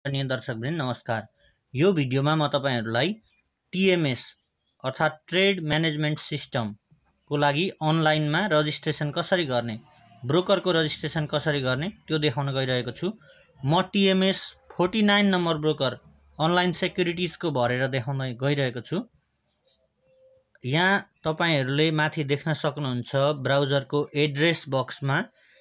आदरणीय दर्शकवृन्द नमस्कार। यो भिडियोमा म तपाईहरुलाई टीएमएस अर्थात ट्रेड म्यानेजमेन्ट सिस्टम को लागि अनलाइनमा रजिस्ट्रेसन कसरी गर्ने, ब्रोकरको रजिस्ट्रेसन कसरी गर्ने त्यो देखाउन गइरहेको छु। म TMS 49 number broker online securities को भरेर देखाउन गइरहेको छु। यहाँ तपाईहरुले माथि देख्न सक्नुहुन्छ ब्राउजरको एड्रेस बक्समा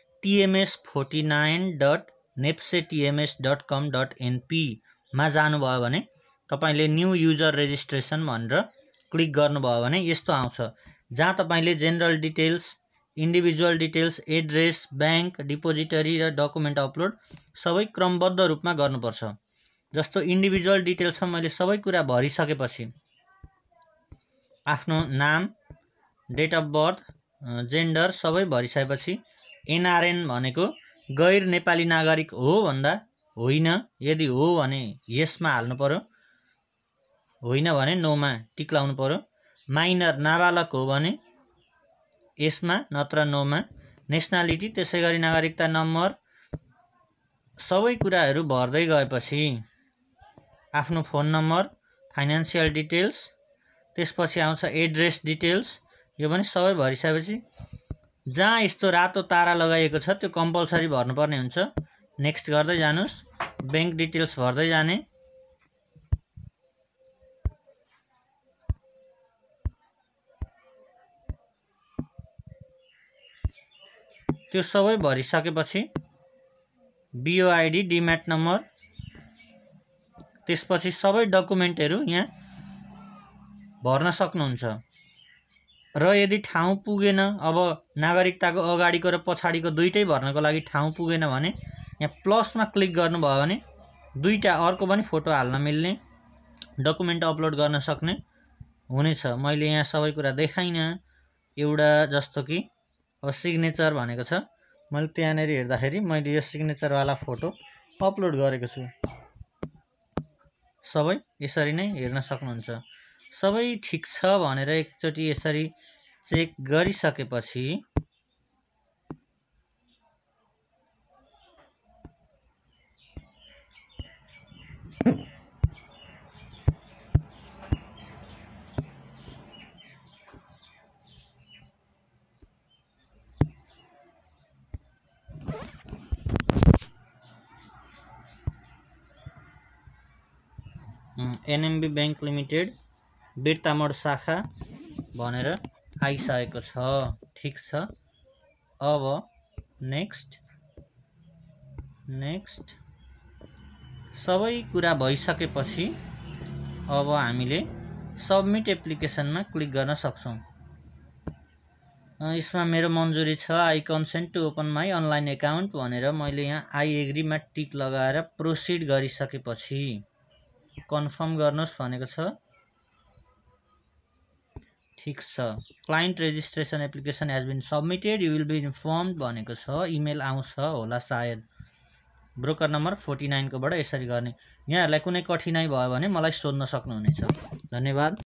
tms49.nepsetms.com.np मा जानुभयो भने तपाईले न्यू युजर रेजिस्ट्रेसन भनेर क्लिक गर्नुभयो भने यस्तो आउँछ, जहाँ तपाईले general details, individual details, address, bank, depository र डकुमेन्ट अपलोड सबै क्रमबद्ध रूपमा गर्नुपर्छ। जस्तो इन्डिभिजुअल डिटेल्समा मैले सबै कुरा भरिसकेपछि आफ्नो नाम, डेट अफ बर्थ, जेन्डर सबै भरिसकेपछि एनआरएन भनेको गैर नेपाली नागरिक हो भन्दा होइन, यदि हो भने यसमा हाल्नु पर्यो, होइन भने नोमा टिक लाउनु पर्यो। माइनर नाबालक हो भने यसमा नत्र नोमा। नेसनालिटी, त्यसैगरी नागरिकता नम्बर सबै कुराहरू भर्दै गएपछि आफ्नो फोन नम्बर, फाइनान्शियल डिटेल्स, त्यसपछि आउँछ एड्रेस डिटेल्स, यो पनि सबै भरिसकेपछि जहाँ यस्तो रातो तारा लगाइएको छ त्यो कम्पलसरी भर्नुपर्ने हुन्छ। नेक्स्ट गर्दै जानुस्। बैंक डिटेल्स भर्दै जाने। त्यो सबै भरिसकेपछि बीओआईडी, डीम्याट नम्बर, त्यसपछि सबै डकुमेन्टहरू यहाँ भर्न सक्नुहुन्छ। र यदि ठाउँ पुगेन, अब नागरिकताको अगाडिको र पछाडिको दुईटै भर्नको लागि ठाउँ पुगेन भने यहाँ प्लसमा क्लिक गर्नुभयो भने दुईटा अर्को पनि फोटो हाल्न मिल्ने, डकुमेन्ट अपलोड गर्न सक्ने हुनेछ। मैले यहाँ सबै कुरा देखाइनँ। एउटा जस्तो कि अब सिग्नेचर भनेको छ, मैले त्यहाँनेर हेर्दाखेरि मैले यो सिग्नेचरवाला फोटो अपलोड गरेको छु। सबै यसरी नै हेर्न सक्नुहुन्छ। सबै ठिक छ भनेर एकचोटि यसरी चेक गरिसकेपछि एनएमबी बैंक लिमिटेड बिर्तामोड शाखा भनेर आइसकेको छ। ठिक छ। अब नेक्स्ट सबै कुरा भइसकेपछि अब हामीले सबमिट एप्लिकेसनमा क्लिक गर्न सक्छौं। यसमा मेरो मन्जुरी छ। I consent to open my online account भनेर मैले यहाँ आई एग्रीमा टिक लगाएर प्रोसिड गरिसकेपछि कन्फर्म गर्नुहोस् भनेको छ। ठिक छ। Client registration application has been submitted, you will be informed भनेको छ। इमेल आउँछ होला सायद। ब्रोकर नम्बर 49 कोबाट यसरी गर्ने। यहाँहरूलाई कुनै कठिनाइ भयो भने मलाई सोध्न सक्नुहुनेछ। धन्यवाद।